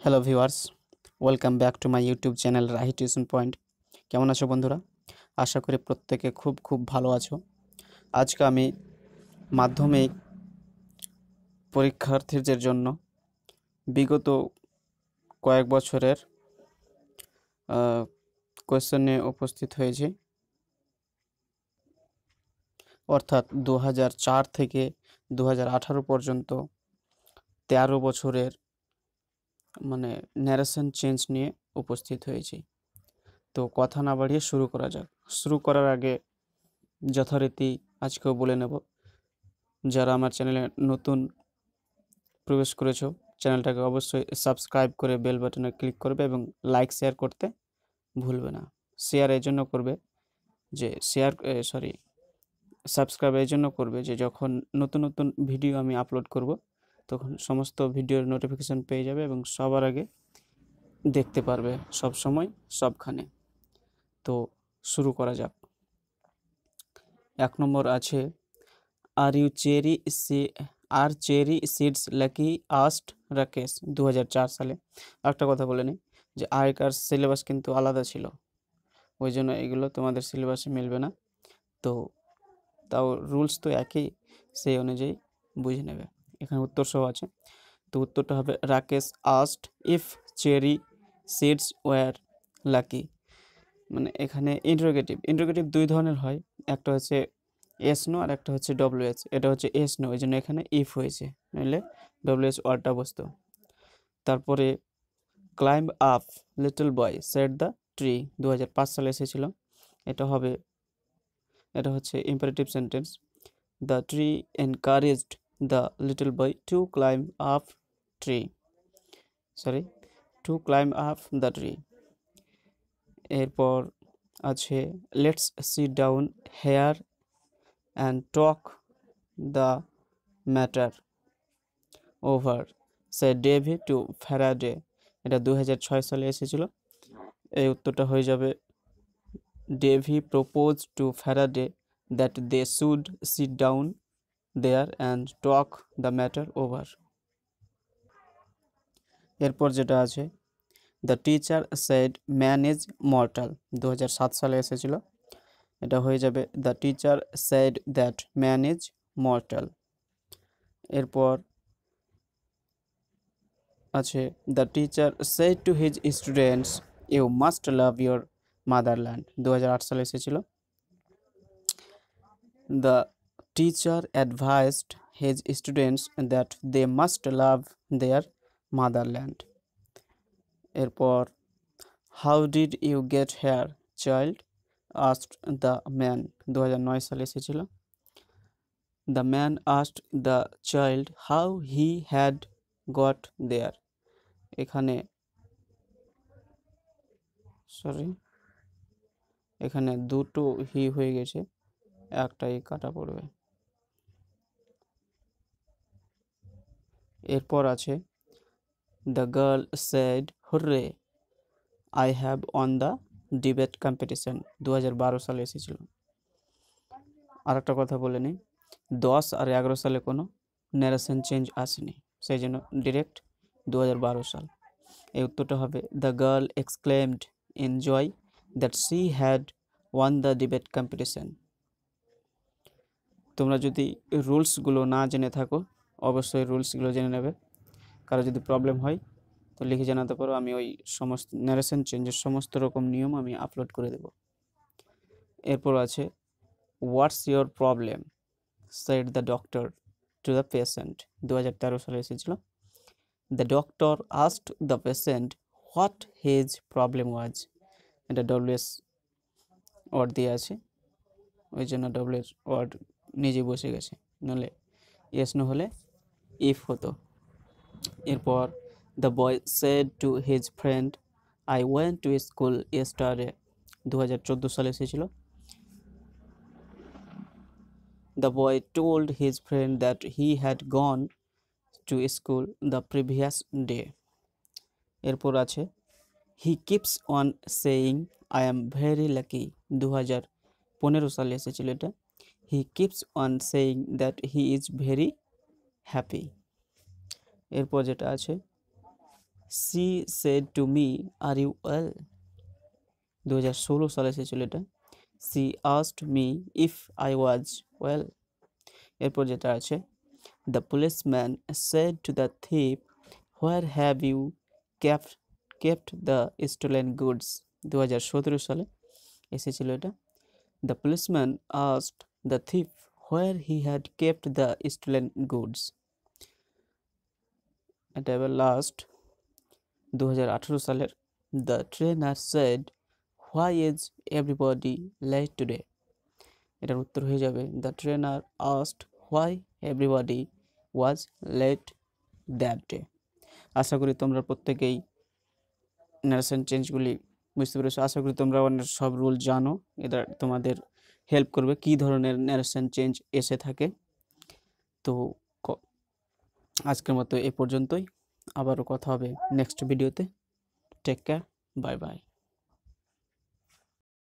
Hello viewers, welcome back to my YouTube channel Rahi tuition point. কেমন আছো বন্ধুরা? আশা করি প্রত্যেকে খুব ভালো আছো। আজকে আমি মাধ্যমিক পরীক্ষার্থীদের জন্য বিগত কয়েক বছরের কোয়েশ্চেন নিয়ে উপস্থিত হয়েছি। অর্থাৎ 2004 থেকে 2018 পর্যন্ত 13 বছরের ন্যারেশন চেঞ্জ নিয়ে উপস্থিত হয়েছি। তো কথা না বাড়িয়ে শুরু করা যাক। শুরু করার আগে যথারীতি আজকেও বলে নেব, যারা আমার চ্যানেলে নতুন প্রবেশ করেছো চ্যানেলটাকে অবশ্যই সাবস্ক্রাইব করে বেল বাটনে ক্লিক করবে এবং লাইক শেয়ার করতে ভুলবে না। শেয়ার এই জন্য করবে যে সাবস্ক্রাইব এই জন্য করবে যে যখন নতুন নতুন ভিডিও আমি আপলোড করব তখন সমস্ত ভিডিওর নোটিফিকেশন পেয়ে যাবে এবং সবার আগে দেখতে পারবে সব সময় সবখানে। তো শুরু করা যাক। 1 নম্বর আছে, আর cherry seeds lucky asked Rakesh. 2004 সালে। একটা কথা বলে নিই যে আগেকার সিলেবাস কিন্তু আলাদা ছিল, ওই জন্য এগুলো তোমাদের সিলেবাসে মিলবে না। তো তাও রুলস তো একই, সেই অনুযায়ী বুঝে নেবে। এখানে উত্তর সহ আছে, তো উত্তরটা হবে Rakesh asked if cherry seeds were lucky. এখানে ইন্টারোগেটিভ দুই ধরনের হয়, একটা হচ্ছে এস নো আর একটা হচ্ছে ডব্লিউএস। এটা হচ্ছে এস নো, ওই জন্য এখানে ইফ হয়েছে, নইলে ডব্লিউএস ওয়ার্ডটা বসতো। তারপরে climb up little boy said the tree. 2005 সালে এসেছিল। এটা হচ্ছে imperative sentence. The tree encouraged the little boy to climb up the tree. এরপর আছে let's sit down here and talk the matter over, said Davy to Faraday। এটা 2006 সালে এসেছিল। এই উত্তরটা হয়ে যাবে Davy proposed to Faraday that they should sit down there and talk the matter over। এরপর যেটা আছে, the teacher said man is mortal। 2007 সালে এসেছিল। এটা হয়ে যাবে the teacher said that man is mortal। এরপর আছে the teacher said to his students you must love your motherland। 2008 সালে এসেছিল। the teacher advised his students that they must love their motherland। এরপর how did you get here child asked the man। 2009 সালে এসেছিল। the man asked the child how he had got there। এখানে দুটো হি হয়ে গেছে, একটাই কাটা পড়বে। এরপর আছে the girl said hurray I have won the debate competition। 2012 সালে এসেছিল। আর একটা কথা বলে নিই, 10 আর 11 সালে কোনো ন্যারেশন চেঞ্জ আসেনি, সেই জন্য ডিরেক্ট 2012 সাল। এই উত্তরটা হবে the girl exclaimed in joy that she had won the debate competition। তোমরা যদি রুলসগুলো না জেনে থাকো অবশ্যই রুলসগুলো জেনে নেবে। কারো যদি প্রবলেম হয় তো লিখে জানাতে পারো, আমি ওই সমস্ত ন্যারেশন চেঞ্জের সমস্ত রকম নিয়ম আমি আপলোড করে দেব। এরপর আছে what's your problem said the doctor to the patient. 2013 সালে এসেছিল। The doctor asked the patient what his problem was. এটা ডব্লিউএস ওয়ার্ড দিয়ে আছে, ওই জন্য ডব্লিউএস ওয়ার্ড নিজে বসে গেছে, নাহলে ইয়েস নো হলে ইফ হতো। এরপর the boy said to his friend I went to school yesterday. 2014 সালে এসেছিল। The boy told his friend that he had gone to school the previous day. এরপর আছে he keeps on saying I am very lucky. 2015 সালে এসেছিল এটা। He keeps on saying that he is very happy. এরপর যেটা আছে she said to me, are you well? 2016 সালে এসেছিল এটা। she asked me if I was well। এরপর যেটা আছে, the policeman said to the thief, where have you kept the stolen goods? 2017 সালে এসেছিল এটা। the policeman asked the thief where he had kept the stolen goods। এটা এবার last 2018 সালের, the trainer said, why is everybody late today? এটার উত্তর হয়ে যাবে, the trainer asked why everybody was late that day। আশা করি তোমরা প্রত্যেকেই ন্যারেশন চেঞ্জগুলি বুঝতে পেরেছো। আশা করি তোমরা অনেক সব রুল জানো, এটা তোমাদের হেল্প করবে কী ধরনের ন্যারেশন চেঞ্জ এসে থাকে। তো আজকের মতো এ পর্যন্তই, আবারও কথা হবে নেক্সট ভিডিওতে। Take care, bye by.